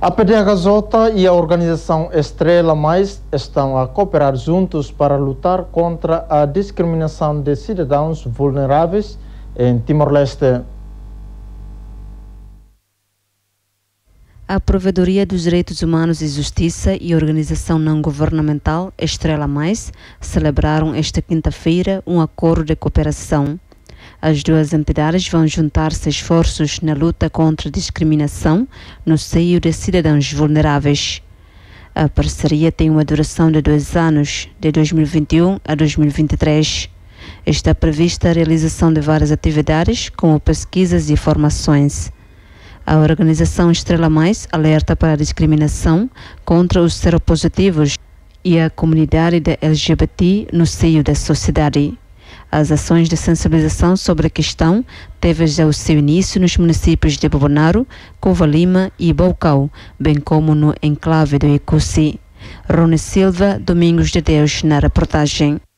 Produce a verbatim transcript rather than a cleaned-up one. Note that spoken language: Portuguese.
A P D H J e a organização Estrela Mais estão a cooperar juntos para lutar contra a discriminação de cidadãos vulneráveis em Timor-Leste. A Provedoria dos Direitos Humanos e Justiça e a organização não-governamental Estrela Mais celebraram esta quinta-feira um acordo de cooperação. As duas entidades vão juntar-se esforços na luta contra a discriminação no seio de cidadãos vulneráveis. A parceria tem uma duração de dois anos, de dois mil e vinte e um a dois mil e vinte e três. Está prevista a realização de várias atividades, como pesquisas e formações. A organização Estrela Mais alerta para a discriminação contra os seropositivos e a comunidade da L G B T no seio da sociedade. As ações de sensibilização sobre a questão teve já o seu início nos municípios de Bobonaro, Covalima e Baucau, bem como no enclave do Icusi. Rony Silva, Domingos de Deus, na reportagem.